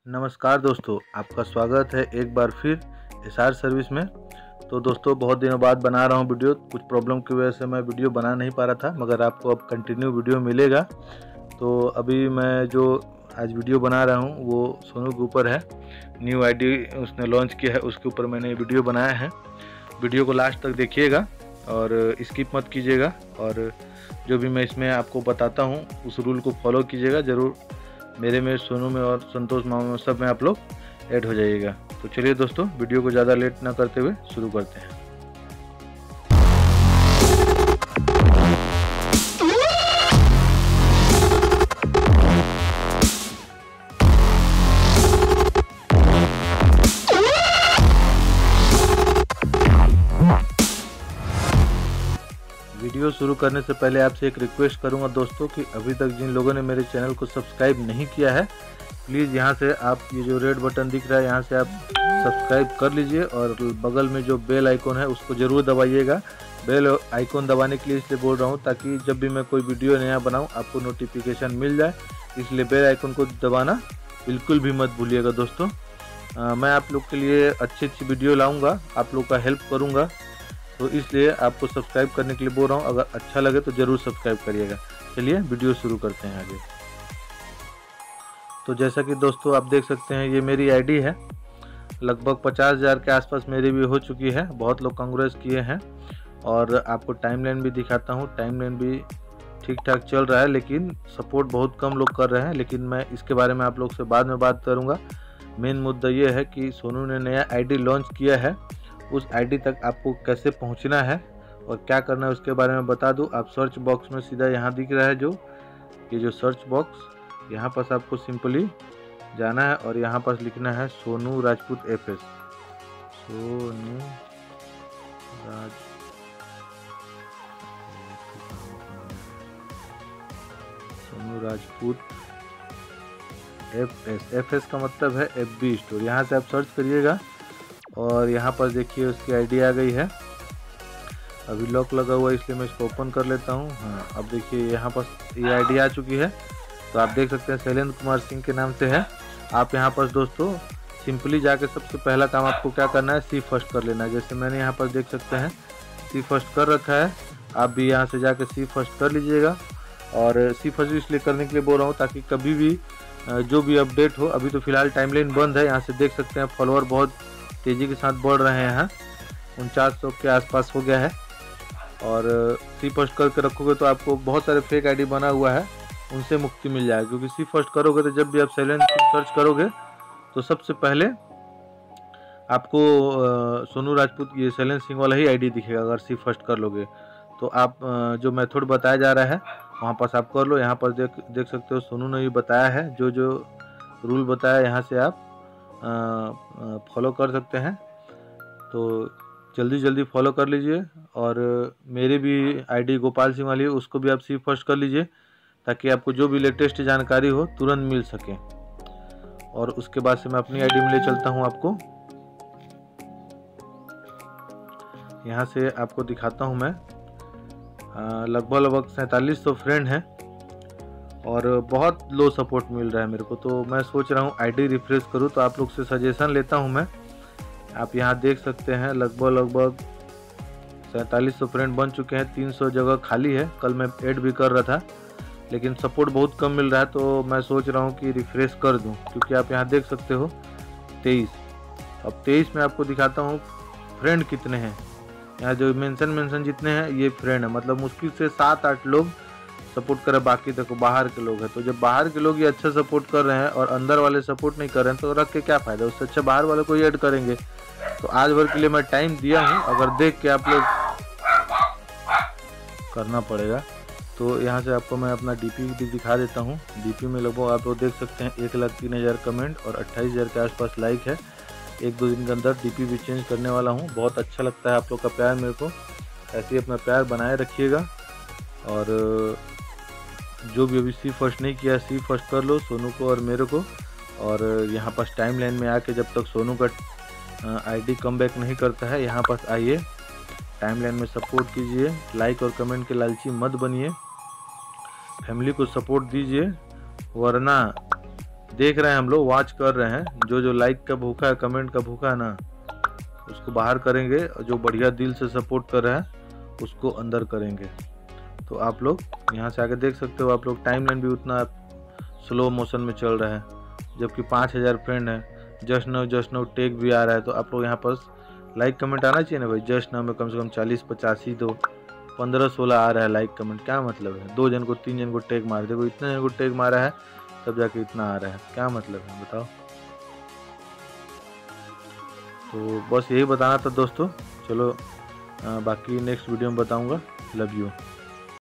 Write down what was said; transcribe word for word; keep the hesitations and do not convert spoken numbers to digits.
नमस्कार दोस्तों, आपका स्वागत है एक बार फिर एसआर सर्विस में। तो दोस्तों, बहुत दिनों बाद बना रहा हूँ वीडियो। कुछ प्रॉब्लम की वजह से मैं वीडियो बना नहीं पा रहा था, मगर आपको अब कंटिन्यू वीडियो मिलेगा। तो अभी मैं जो आज वीडियो बना रहा हूँ वो सोनू के ऊपर है। न्यू आईडी उसने लॉन्च किया है, उसके ऊपर मैंने वीडियो बनाया है। वीडियो को लास्ट तक देखिएगा और स्किप मत कीजिएगा, और जो भी मैं इसमें आपको बताता हूँ उस रूल को फॉलो कीजिएगा ज़रूर। मेरे में, सोनू में और संतोष मामा में, सब में आप लोग ऐड हो जाइएगा। तो चलिए दोस्तों, वीडियो को ज़्यादा लेट ना करते हुए शुरू करते हैं। वीडियो शुरू करने से पहले आपसे एक रिक्वेस्ट करूंगा दोस्तों कि अभी तक जिन लोगों ने मेरे चैनल को सब्सक्राइब नहीं किया है, प्लीज़ यहां से आप ये जो रेड बटन दिख रहा है यहां से आप सब्सक्राइब कर लीजिए, और बगल में जो बेल आइकॉन है उसको ज़रूर दबाइएगा। बेल आइकॉन दबाने के लिए इसलिए बोल रहा हूं ताकि जब भी मैं कोई वीडियो नया बनाऊं आपको नोटिफिकेशन मिल जाए, इसलिए बेल आइकॉन को दबाना बिल्कुल भी मत भूलिएगा दोस्तों। आ, मैं आप लोग के लिए अच्छी अच्छी वीडियो लाऊँगा, आप लोग का हेल्प करूँगा, तो इसलिए आपको सब्सक्राइब करने के लिए बोल रहा हूँ। अगर अच्छा लगे तो ज़रूर सब्सक्राइब करिएगा। चलिए वीडियो शुरू करते हैं आगे। तो जैसा कि दोस्तों आप देख सकते हैं, ये मेरी आईडी है। लगभग पचास हज़ार के आसपास मेरी भी हो चुकी है। बहुत लोग कांग्रेस किए हैं, और आपको टाइमलाइन भी दिखाता हूँ। टाइमलाइन भी ठीक ठाक चल रहा है, लेकिन सपोर्ट बहुत कम लोग कर रहे हैं। लेकिन मैं इसके बारे में आप लोग से बाद में बात करूँगा। मेन मुद्दा ये है कि सोनू ने नया आईडी लॉन्च किया है, उस आईडी तक आपको कैसे पहुंचना है और क्या करना है उसके बारे में बता दूं। आप सर्च बॉक्स में सीधा यहाँ दिख रहा है, जो ये जो सर्च बॉक्स, यहाँ पर आपको सिंपली जाना है और यहाँ पर लिखना है Sonu Rajput FS. Sonu Raj Sonu Rajput FS. FS का मतलब है एफबी स्टोर। यहाँ से आप सर्च करिएगा और यहाँ पर देखिए उसकी आईडी आ गई है। अभी लॉक लगा हुआ है इसलिए मैं इसको ओपन कर लेता हूँ। हाँ, अब देखिए यहाँ पर ये आईडी आ चुकी है। तो आप देख सकते हैं शैलेंद्र कुमार सिंह के नाम से है। आप यहाँ पर दोस्तों सिंपली जाके सबसे पहला काम आपको क्या करना है, सी फर्स्ट कर लेना है। जैसे मैंने यहाँ पर देख सकते हैं सी फर्स्ट कर रखा है। आप भी यहाँ से जाके सी फर्स्ट कर लीजिएगा। और सी फर्स्ट इसलिए करने के लिए बोल रहा हूँ ताकि कभी भी जो भी अपडेट हो। अभी तो फिलहाल टाइमलाइन बंद है। यहाँ से देख सकते हैं फॉलोअर बहुत तेज़ी के साथ बढ़ रहे हैं। यहाँ उनचास सौ के आसपास हो गया है। और सी फर्स्ट करके रखोगे तो आपको बहुत सारे फेक आईडी बना हुआ है, उनसे मुक्ति मिल जाएगी। क्योंकि सी फर्स्ट करोगे तो जब भी आप शैलेंद्र सर्च करोगे तो सबसे पहले आपको सोनू राजपूत ये शैलेंद्र सिंह वाला ही आईडी दिखेगा। अगर सी फर्स्ट कर लोगे तो आप जो मेथड बताया जा रहा है वहाँ पर आप कर लो। यहाँ पर देख देख सकते हो सोनू ने ये बताया है, जो जो रूल बताया यहाँ से आप फॉलो कर सकते हैं। तो जल्दी जल्दी फॉलो कर लीजिए। और मेरी भी आईडी गोपाल सिंह वाली है, उसको भी आप सी फर्स्ट कर लीजिए ताकि आपको जो भी लेटेस्ट जानकारी हो तुरंत मिल सके। और उसके बाद से मैं अपनी आईडी में ले चलता हूं आपको। यहाँ से आपको दिखाता हूं मैं। लगभग लगभग सैंतालीस सौ फ्रेंड हैं और बहुत लो सपोर्ट मिल रहा है मेरे को। तो मैं सोच रहा हूँ आईडी रिफ्रेश करूँ। तो आप लोग से सजेशन लेता हूँ मैं। आप यहाँ देख सकते हैं लगभग लगभग सैंतालीस सौ फ्रेंड बन चुके हैं। तीन सौ जगह खाली है। कल मैं ऐड भी कर रहा था, लेकिन सपोर्ट बहुत कम मिल रहा है। तो मैं सोच रहा हूँ कि रिफ्रेश कर दूँ, क्योंकि आप यहाँ देख सकते हो तेईस। अब तेईस में आपको दिखाता हूँ फ्रेंड कितने हैं। यहाँ जो मेंशन मेंशन जितने हैं ये फ्रेंड है। मतलब मुश्किल से सात आठ लोग सपोर्ट करें, बाकी देखो बाहर के लोग हैं। तो जब बाहर के लोग ये अच्छा सपोर्ट कर रहे हैं और अंदर वाले सपोर्ट नहीं कर रहे हैं तो रख के क्या फ़ायदा। उससे अच्छा बाहर वाले को ही ऐड करेंगे। तो आज भर के लिए मैं टाइम दिया हूँ, अगर देख के आप लोग करना पड़ेगा। तो यहाँ से आपको मैं अपना डीपी भी दिखा देता हूँ। डीपी में लगभग आप लोग देख सकते हैं एक लाख तीन हज़ार कमेंट और अट्ठाईस हज़ार के आसपास लाइक है। एक दो दिन के अंदर डीपी भी चेंज करने वाला हूँ। बहुत अच्छा लगता है आप लोग का प्यार मेरे को। ऐसे ही अपना प्यार बनाए रखिएगा। और जो भी अभी सी फर्स्ट नहीं किया, सी फर्स्ट कर लो सोनू को और मेरे को। और यहाँ पर टाइम लाइन में आके जब तक सोनू का आईडी कम बैक नहीं करता है, यहाँ पर आइए, टाइमलाइन में सपोर्ट कीजिए। लाइक और कमेंट के लालची मत बनिए। फैमिली को सपोर्ट दीजिए, वरना देख रहे हैं हम लोग, वॉच कर रहे हैं। जो जो लाइक का भूखा है, कमेंट का भूखा है ना, उसको बाहर करेंगे, और जो बढ़िया दिल से सपोर्ट कर रहे हैं उसको अंदर करेंगे। तो आप लोग यहाँ से आके देख सकते हो, आप लोग टाइमलाइन भी उतना स्लो मोशन में चल रहा है, जबकि पाँच हज़ार फ्रेंड है। Just now just now tech भी आ रहा है। तो आप लोग यहाँ पर लाइक कमेंट आना चाहिए ना भाई। जस्ट नाउ में कम से कम चालीस पचासी दो पंद्रह सोलह आ रहा है लाइक कमेंट। क्या मतलब है? दो जन को तीन जन को टैग मार, देखो इतने जन को टैग मारा है तब जाके इतना आ रहा है। क्या मतलब है बताओ? तो बस यही बताना था दोस्तों। चलो आ, बाकी नेक्स्ट वीडियो में बताऊंगा। Love you.